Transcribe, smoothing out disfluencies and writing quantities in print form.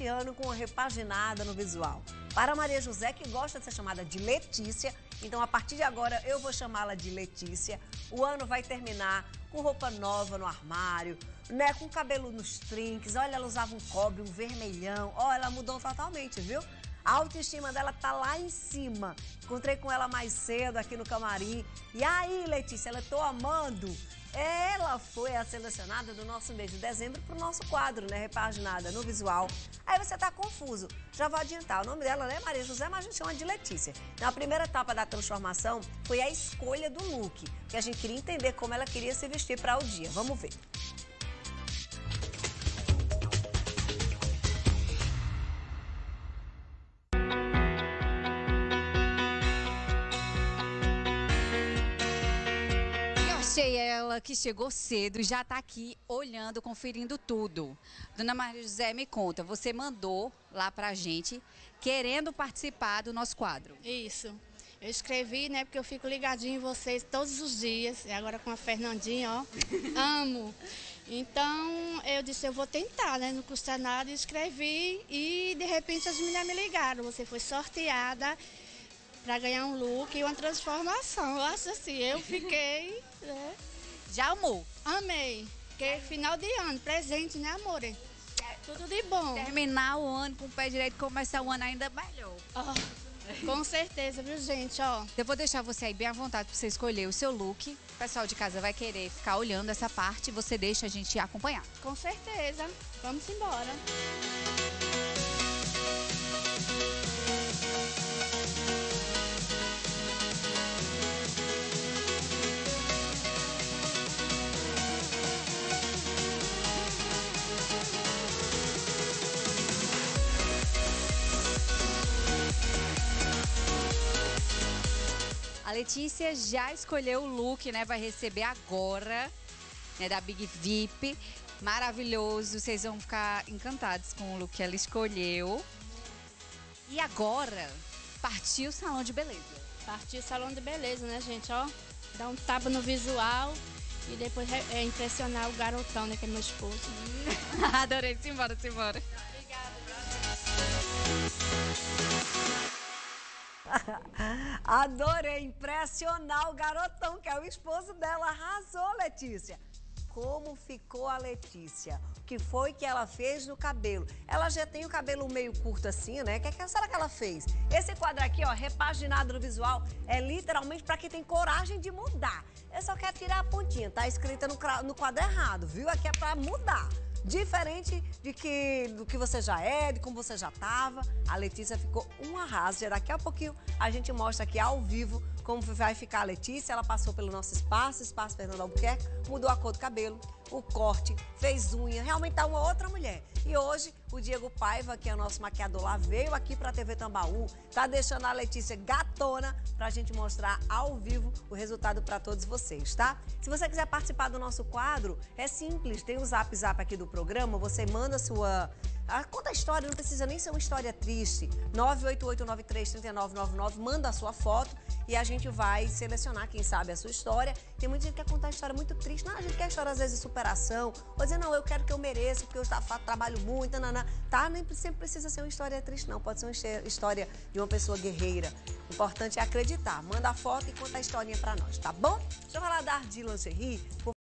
este ano com uma repaginada no visual. Para a Maria José, que gosta de ser chamada de Letícia, então a partir de agora eu vou chamá-la de Letícia. O ano vai terminar com roupa nova no armário, né, com cabelo nos trinques. Olha, ela usava um cobre, um vermelhão. Olha, ela mudou totalmente, viu? A autoestima dela tá lá em cima. Encontrei com ela mais cedo aqui no camarim. E aí, Letícia, ela tô amando. Ela foi a selecionada do nosso mês de dezembro para o nosso quadro, né? Repaginada no visual. Aí você tá confuso. Já vou adiantar. O nome dela é Maria José, mas a gente chama de Letícia. Então, a primeira etapa da transformação foi a escolha do look. Que a gente queria entender como ela queria se vestir para o dia. Vamos ver. Achei ela que chegou cedo e já está aqui olhando, conferindo tudo. Dona Maria José, me conta, você mandou lá pra gente querendo participar do nosso quadro. Isso. Eu escrevi, né, porque eu fico ligadinho em vocês todos os dias. E agora com a Fernandinha, ó, amo. Então, eu disse, eu vou tentar, né, não custa nada. Escrevi e, de repente, as meninas me ligaram. Você foi sorteada para ganhar um look e uma transformação. Eu acho assim, eu fiquei, né? Já amou? Amei. Porque final de ano, presente, né, amore? Tudo de bom. Terminar o ano com o pé direito e começar o ano ainda melhor. Com certeza, viu, gente, ó. Eu vou deixar você aí bem à vontade para você escolher o seu look. O pessoal de casa vai querer ficar olhando essa parte e você deixa a gente acompanhar. Com certeza. Vamos embora. A Letícia já escolheu o look, né? Vai receber agora, né? Da Big VIP. Maravilhoso. Vocês vão ficar encantados com o look que ela escolheu. E agora, partiu o salão de beleza. Partiu o salão de beleza, né, gente? Ó, dar um tapa no visual e depois impressionar o garotão, né, que é meu esposo. Adorei. Simbora, simbora. Adorei impressionar o garotão, que é o esposo dela. Arrasou, Letícia. Como ficou a Letícia? O que foi que ela fez no cabelo? Ela já tem o cabelo meio curto assim, né? O que será que ela fez? Esse quadro aqui, ó, repaginado no visual, é literalmente para quem tem coragem de mudar. Eu só quero tirar a pontinha, tá escrita no quadro errado, viu? Aqui é para mudar. Diferente do que você já é, de como você já estava, a Letícia ficou um arraso. Já daqui a pouquinho a gente mostra aqui ao vivo como vai ficar a Letícia. Ela passou pelo nosso espaço Fernando Albuquerque, mudou a cor do cabelo, o corte, fez unha, realmente tá uma outra mulher. E hoje o Diego Paiva, que é o nosso maquiador lá, veio aqui pra TV Tambaú, tá deixando a Letícia gatona pra gente mostrar ao vivo o resultado pra todos vocês, tá? Se você quiser participar do nosso quadro, é simples, tem o Zap aqui do programa, você manda sua... conta a história, não precisa nem ser uma história triste. 988933999, manda a sua foto e a gente vai selecionar, quem sabe, a sua história. Tem muita gente que quer contar uma história muito triste. Não, a gente quer história, às vezes, de superação. Ou dizer, não, eu quero que eu mereça, porque eu trabalho muito, nanana. Tá? Nem sempre precisa ser uma história triste, não. Pode ser uma história de uma pessoa guerreira. O importante é acreditar. Manda a foto e conta a historinha pra nós, tá bom? Deixa eu falar da Ardi Lingerie.